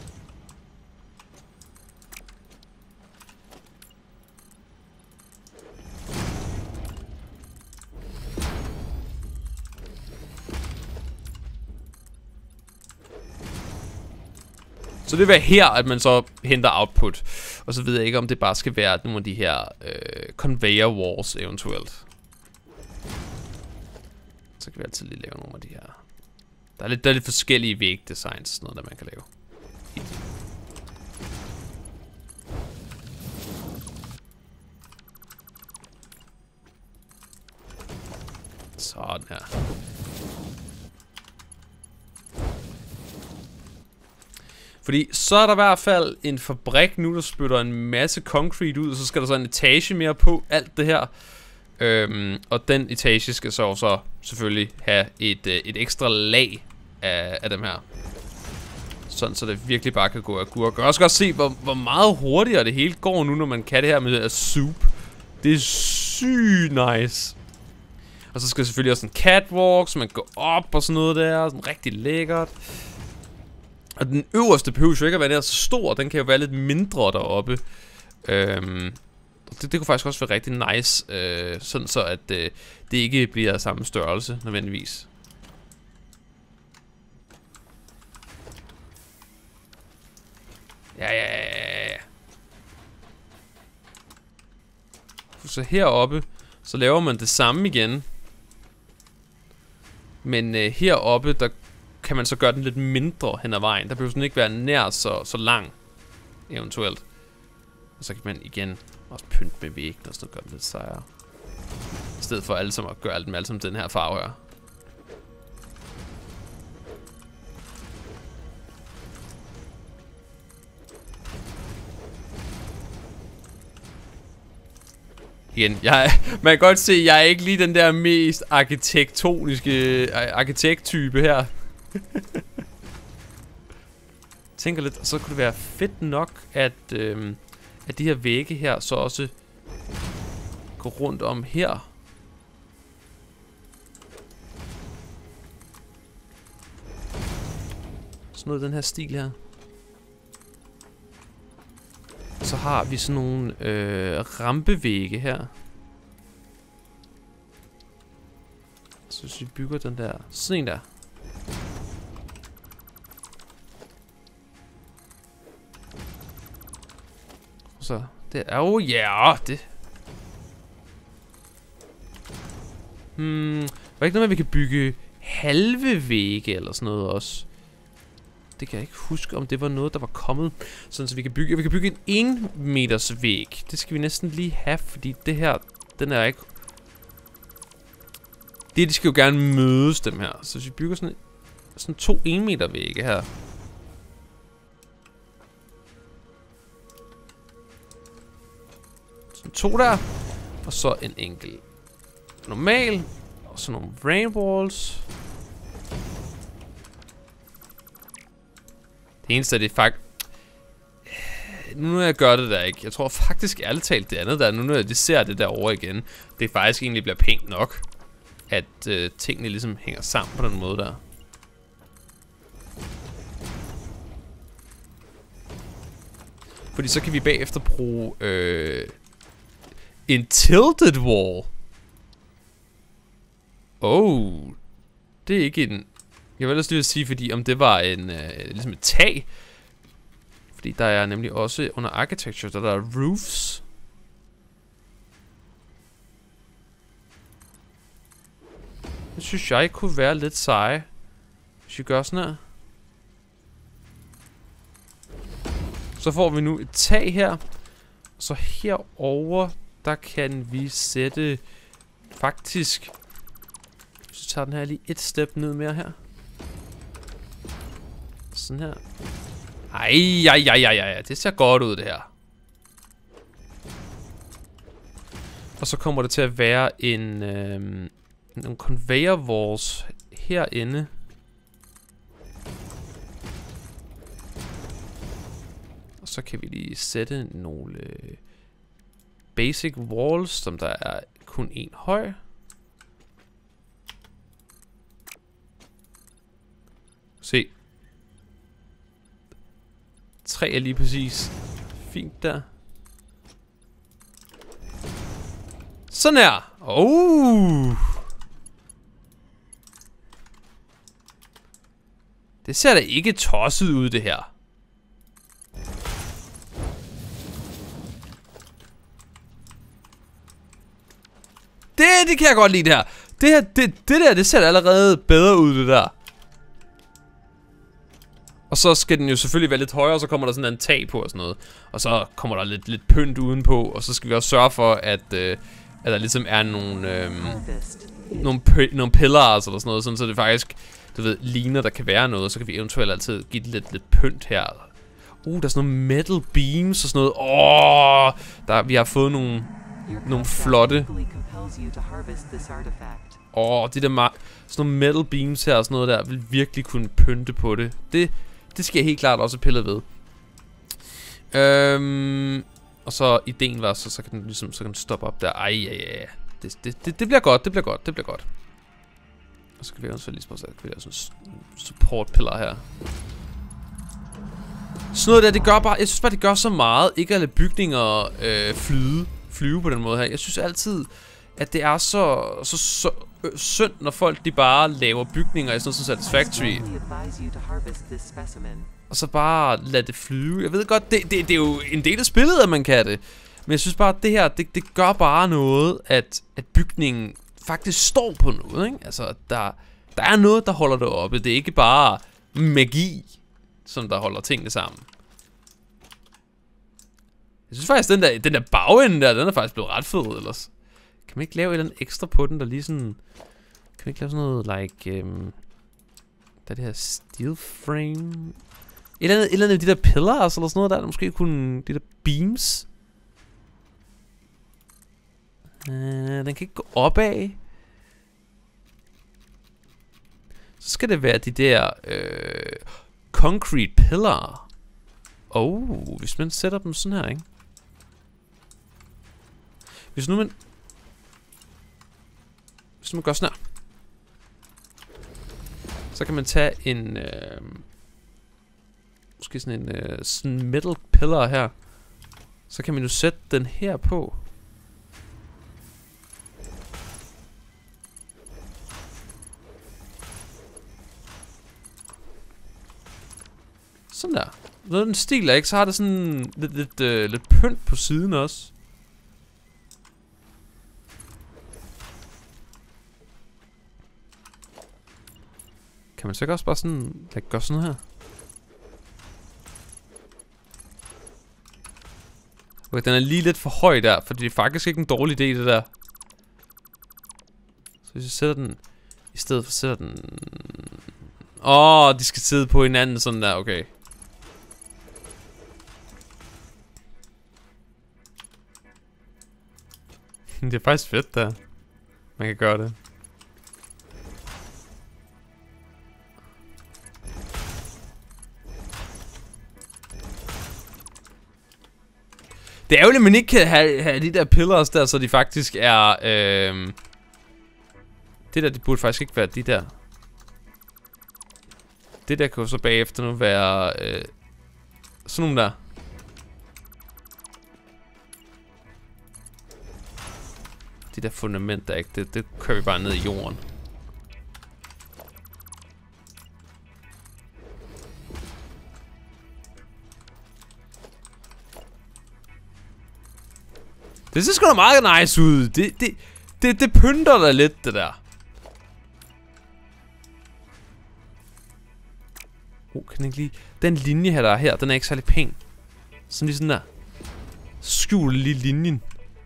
Så det vil være her, at man så henter output. Og så ved jeg ikke, om det bare skal være nogle af de her øh, conveyor walls eventuelt. Så kan vi altid lige lave nogle af de her. Der er lidt, der er lidt forskellige vægdesigns, sådan noget, der man kan lave. Sådan her. Fordi så er der i hvert fald en fabrik nu, der spytter en masse concrete ud, og så skal der så en etage mere på alt det her. Øhm, og den etage skal så også selvfølgelig have et, øh, et ekstra lag af, af dem her. Sådan, så det virkelig bare kan gå agurk. Og jeg kan også godt se, hvor, hvor meget hurtigere det hele går nu, når man kan det her med soup. Det er sygt nice. Og så skal der selvfølgelig også en catwalk, så man går op og sådan noget der. Sådan rigtig lækkert. Og den øverste behøver jo ikke at være der så stor. Den kan jo være lidt mindre deroppe. Øhm, det, det kunne faktisk også være rigtig nice. Øh, sådan så at øh, det ikke bliver samme størrelse nødvendigvis. Ja, ja, ja, ja. Så heroppe, så laver man det samme igen. Men øh, heroppe, der kan man så gøre den lidt mindre hen ad vejen. Der behøver sådan ikke være nær så, så lang, eventuelt. Og så kan man igen også pynte med væggen og så gøre den lidt sejere. I stedet for alle sammen at gøre alt med alt som den her farve her. Igen, jeg, man kan godt se, at jeg er ikke lige den der mest arkitektoniske arkitekttype her. Tænker lidt, og så kunne det være fedt nok, at, øhm, at de her vægge her så også går rundt om her. Sådan noget den her stil her. Så har vi sådan nogle øh, rampevægge her. Så hvis vi bygger den der, sådan en der. Så det er jo, ja, det. Hmm, var der ikke noget med, at vi kan bygge halve vægge eller sådan noget også? Det kan jeg ikke huske, om det var noget, der var kommet. Sådan, så vi kan bygge, vi kan bygge en en meters væg. Det skal vi næsten lige have, fordi det her, den er ikke... Det, de skal jo gerne mødes, dem her. Så hvis vi bygger sådan, sådan to en meter vægge her. Sådan to der. Og så en enkelt normal. Og så nogle rainballs. Det eneste er det faktisk... Nu når jeg gør det der ikke. Jeg tror faktisk ærligt talt det andet der. Nu når jeg ser det der over igen. Det faktisk egentlig bliver pænt nok. At øh, tingene ligesom hænger sammen på den måde der. Fordi så kan vi bagefter bruge øh, en tilted wall. Oh, det er ikke en... Jeg vil ellers lige sige, fordi om det var en øh, ligesom et tag. Fordi der er nemlig også under architecture, der, der er roofs. Det synes jeg kunne være lidt seje. Hvis vi gør sådan her. Så får vi nu et tag her. Så herover der kan vi sætte faktisk... Så tager den her lige et step ned mere her. Sådan her. Ej, ej, ej, ej, ej. Det ser godt ud det her. Og så kommer det til at være en... Øhm, nogle conveyor walls herinde. Og så kan vi lige sætte nogle øh, basic walls, som der er kun en høj. Se. Tre er lige præcis fint der. Sådan her. Oh. Det ser da ikke tosset ud, det her. Det, det kan jeg godt lide, det her. Det her, det, det der, det ser da allerede bedre ud, det der. Og så skal den jo selvfølgelig være lidt højere, og så kommer der sådan en tag på og sådan noget. Og så kommer der lidt, lidt pynt udenpå, og så skal vi også sørge for, at, øh, at der ligesom er nogle, øh, nogle, nogle pillars eller sådan noget, sådan så det faktisk, du ved, ligner, der kan være noget, og så kan vi eventuelt altid give det lidt, lidt pynt her. Uh, der er sådan nogle metal beams og sådan noget. Åh, oh, der, vi har fået nogle, nogle flotte... Åh, oh, de der sådan nogle metal beams her og sådan noget der, vil virkelig kunne pynte på det. Det, det skal jeg helt klart også pille ved. Øhm, og så ideen var, så, så kan den ligesom, så kan den stoppe op der. Ej, ja, ja. Det, det, det, det bliver godt, det bliver godt, det bliver godt. Og så kan vi også lige spørge, så kan vi have sådan en support pillar her. Sådan noget der, det gør bare, jeg synes bare, det gør så meget, ikke at lade bygninger øh, flyde, flyve på den måde her. Jeg synes altid, at det er så, så, så øh, synd, når folk de bare laver bygninger i sådan noget som Satisfactory. Og så bare lade det flyve. Jeg ved godt, det, det, det er jo en del af spillet, at man kan det. Men jeg synes bare, at det her, det, det gør bare noget, at, at bygningen faktisk står på noget, ikke? Altså, der, der er noget, der holder det oppe. Det er ikke bare magi, som der holder tingene sammen. Jeg synes faktisk, den der, den der bagende der, den er faktisk blevet ret fed ellers. Kan man ikke lave et eller andet ekstra på den, der lige sådan... Kan man ikke lave sådan noget, like... Um, der er det her steel frame... Et eller andet, et eller andet af de der pillars, eller sådan noget der, der måske kunne... De der beams... Uh, den kan ikke gå opad. Så skal det være de der... Øh, concrete pillar. Oh, hvis man sætter dem sådan her, ikke? Hvis nu man... Hvis man gør sådan her, så kan man tage en... Øh, måske sådan en øh, sådan metal pillar her. Så kan man jo sætte den her på. Sådan der. Noget af den stil er ikke, så har det sådan lidt, lidt, øh, lidt pynt på siden også. Kan man så ikke også bare sådan, like, gøre sådan her? Okay, den er lige lidt for høj der, for det er faktisk ikke en dårlig idé det der. Så hvis jeg sætter den, i stedet for sætter den... Åh, oh, de skal sidde på hinanden sådan der, okay. Det er faktisk fedt der. Man kan gøre det. Det er jo, at man ikke kan have, have de der pillars der, så de faktisk er... Øh, det der, det burde faktisk ikke være de der. Det der kan jo så bagefter nu være... Øh, sådan nogle der. Det der fundament der ikke, det, det kører vi bare ned i jorden. Det ser sgu da meget nice ud. Det, det, det, det pynter da lidt, det der. Oh, kan ikke lige... Den linje her, der er her, den er ikke særlig pæn. Sådan lige sådan der. Skjul lige linjen.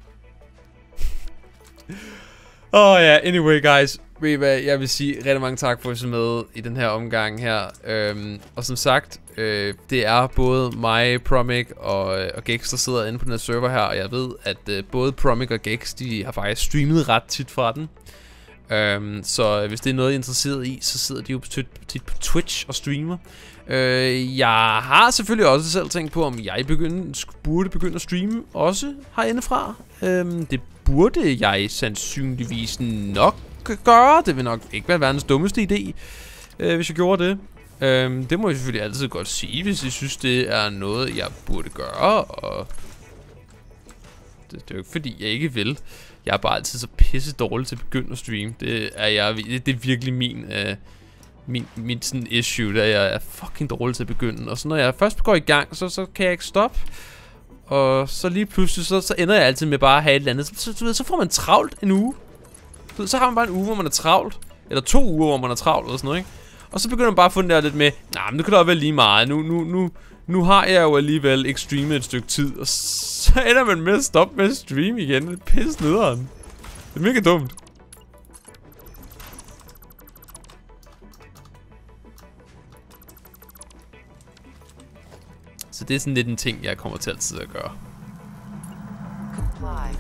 Åh oh, ja, yeah. Anyway guys. Ved I hvad, jeg vil sige rigtig mange tak for at se med i den her omgang her. Øhm, og som sagt, øh, det er både mig, Promic og, og Gex, der sidder inde på den her server her. Og jeg ved, at øh, både Promic og Gex, de har faktisk streamet ret tit fra den. Øhm, så hvis det er noget, I er interesseret i, så sidder de jo tit, tit på Twitch og streamer. Øh, jeg har selvfølgelig også selv tænkt på, om jeg begynde, burde begynde at streame også herindefra. Øhm, det burde jeg sandsynligvis nok gøre. Det vil nok ikke være verdens dummeste idé, øh, hvis jeg gjorde det. Øhm, det må jeg selvfølgelig altid godt sige, hvis jeg synes, det er noget, jeg burde gøre. Og det, det er jo ikke fordi, jeg ikke vil. Jeg er bare altid så pisse dårlig til at begynde at streame. Det er, jeg, det, det er virkelig min, øh, min, min sådan issue, der jeg er fucking dårlig til at begynde. Og så når jeg først går i gang, så, så kan jeg ikke stoppe. Og så lige pludselig, så, så ender jeg altid med bare at have et eller andet. Så, så, så får man travlt en uge. Så, så har man bare en uge, hvor man er travlt. Eller to uger, hvor man er travlt eller sådan noget, ikke? Og så begynder man bare at få den der lidt med, nej, men det kan da være lige meget. Nu, nu, nu, nu har jeg jo alligevel ikke streamet et stykke tid. Og så ender man med at stoppe med at streame igen. Det er pisse nederen. Det er mega dumt. Så det er sådan lidt en ting, jeg kommer til altid at gøre. Comply.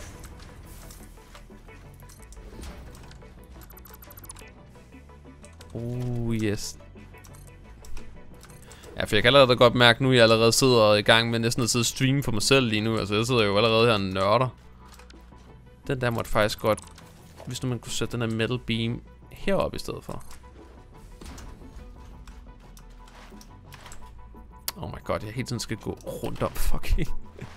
Oh yes. Ja, for jeg kan allerede godt mærke nu, at jeg allerede sidder i gang med næsten at sidde og streame for mig selv lige nu. Altså jeg sidder jo allerede her og nørder. Den der måtte faktisk godt, hvis nu man kunne sætte den her metal beam heroppe i stedet for. Oh my god, jeg helt sådan skal gå rundt om fucking.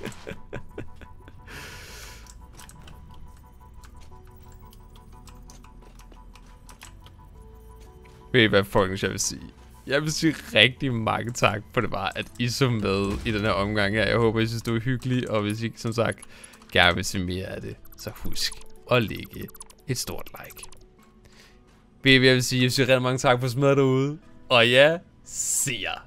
Ved I hvad fucking jeg vil sige? Jeg vil sige rigtig mange tak for det bare, at I så med i den her omgang her. Jeg håber, I synes, det var hyggeligt, og hvis I som sagt gerne vil se mere af det, så husk at lægge et stort like. Ved I hvad jeg vil sige? Jeg vil sige rigtig mange tak for at smide derude. Og ja, se jer.